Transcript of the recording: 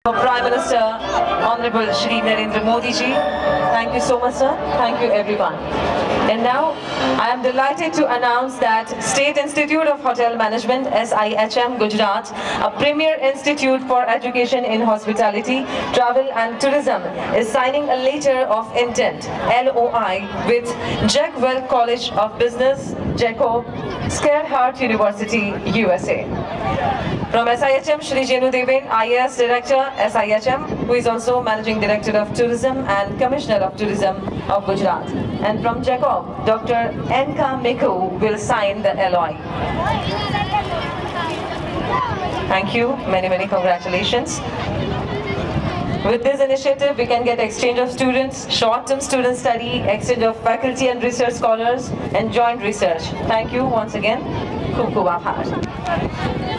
Prime Minister, Honorable Shri Narendra Modi ji. Thank you so much, sir. Thank you, everyone. And now, I am delighted to announce that State Institute of Hotel Management, SIHM, Gujarat, a premier institute for education in hospitality, travel and tourism, is signing a letter of intent, LOI, with Jackwell College of Business, Jacob, Scarhart University, USA. From SIHM, Shri Jenu Deven, IAS Director, SIHM, who is also Managing Director of Tourism and Commissioner of Tourism of Gujarat. And from Jacob, Dr. Enka Miku will sign the LOI. Thank you. Many, many congratulations. With this initiative, we can get exchange of students, short-term student study, exchange of faculty and research scholars, and joint research. Thank you once again. Khub khub aabhar.